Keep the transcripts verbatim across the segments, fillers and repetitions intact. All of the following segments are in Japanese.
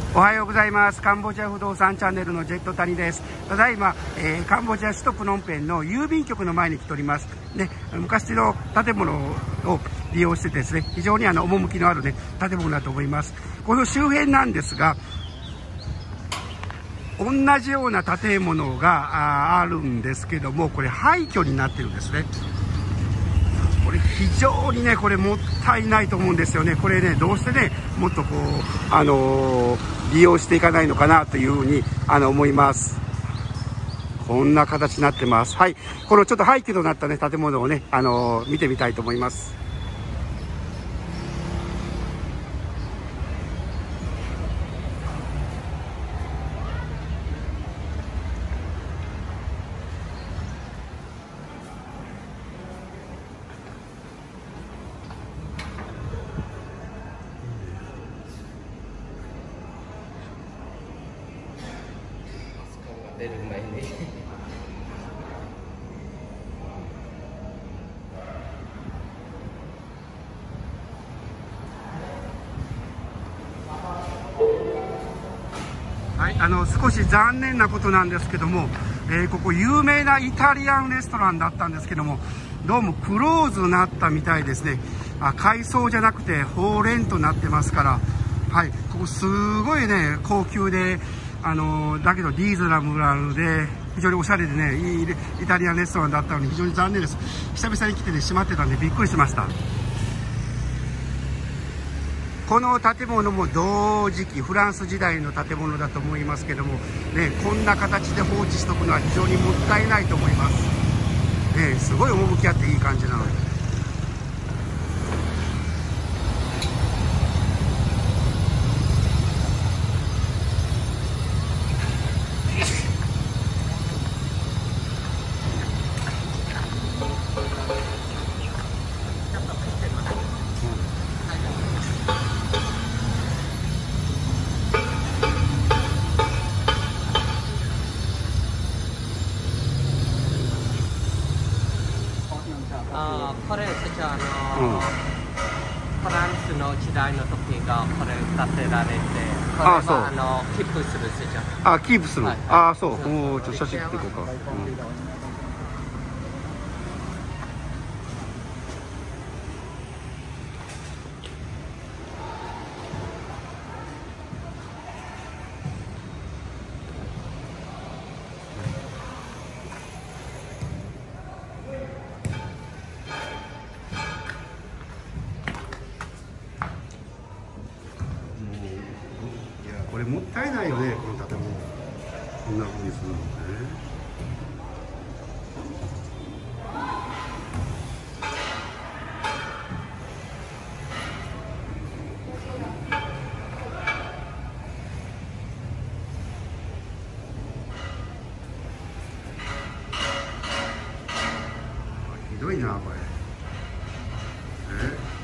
おはようございます。カンボジア不動産チャンネルのジェット谷です。ただいま、えー、カンボジア首都プノンペンの郵便局の前に来ております。ね、昔の建物を利用してですね、非常にあの趣のあるね建物だと思います。この周辺なんですが、同じような建物が あ, あるんですけども、これ廃墟になってるんですね。これ非常にね、これもったいないと思うんですよね。これね、どうしてね、もっとこう、あのー、利用していかないのかなというふうにあの思います。こんな形になってます。はい、このちょっと廃墟となったね建物をね、あのー、見てみたいと思います。 出る前にはい、あの少し残念なことなんですけども、えー、ここ有名なイタリアンレストランだったんですけども、どうもクローズになったみたいですね。あ、改装じゃなくてホーレンとなってますから、はい、ここすごいね高級で、あのだけどリーズナブルで非常におしゃれでね、いいイタリアンレストランだったのに非常に残念です。久々に来てね閉まってたんでびっくりしました。この建物も同時期フランス時代の建物だと思いますけども、ね、こんな形で放置しておくのは非常にもったいないと思います、ね、すごい趣あっていい感じなので。 あこれ実はあの、 うん、 フランスの時代の時がこれ建てられて、これああそうはあのキープする実はあ、キープする、はい、ああそう、おお、ちょっと写真撮っていこうか、うん。これもったいないよね、この建物。こんな風にするのね。ひどいな、これ。え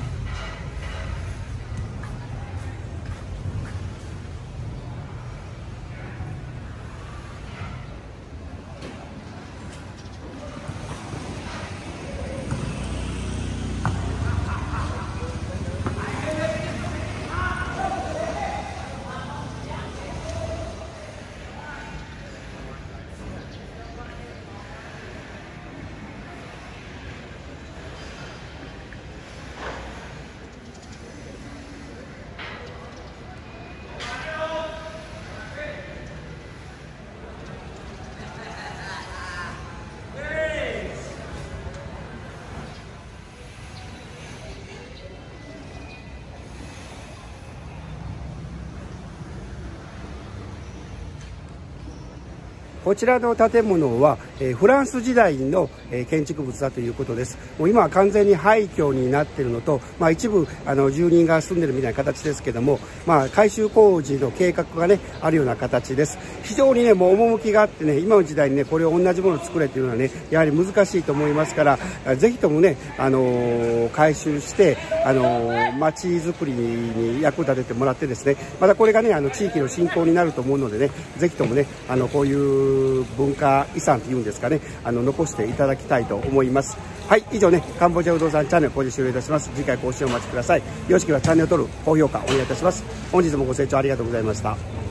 こちらの建物は、えー、フランス時代の、えー、建築物だということです。もう今は完全に廃墟になっているのと、まあ、一部あの住人が住んでるみたいな形ですけども、まあ、改修工事の計画がねあるような形です。非常にねもう趣があってね、今の時代にねこれを同じものを作れというのはねやはり難しいと思いますから、ぜひともね、あのー、改修して、あのー、街づくりに役立ててもらってですね、またこれがねあの地域の振興になると思うのでね、ぜひともねあのこういう文化遺産というんにですかね、あの残していただきたいと思います。はい、以上ね、カンボジア不動産チャンネルこれで終了いたします。次回更新お待ちください。よろしければチャンネル登録、高評価お願いいたします。本日もご清聴ありがとうございました。